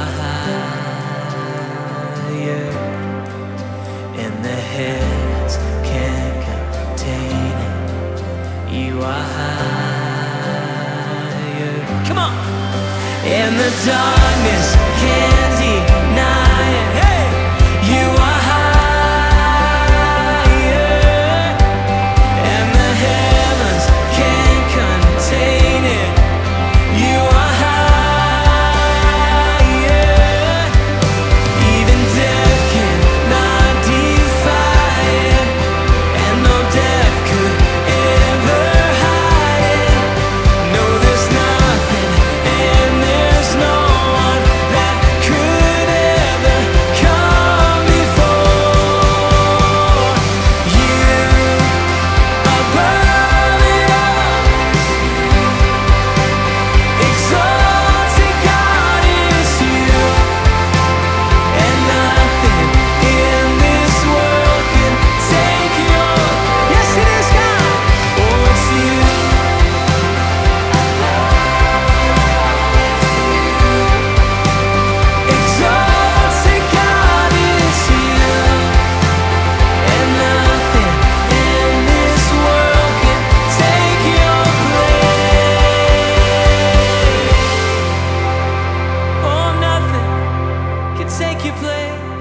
are higher, and the heavens can't contain it. You are higher. Come on! And the darkness can't deny it. Hey! You are higher, and the heavens can't contain it. You are higher, even death cannot defy it, and no death could ever hide it. No, there's nothing and there's no one that could ever come before you. Above it all, exalted God is you, and nothing in this world can take your. Yes, it is God. Oh, it's you. Exalted God is you, and nothing in this world can take your place. Oh, nothing can take your place.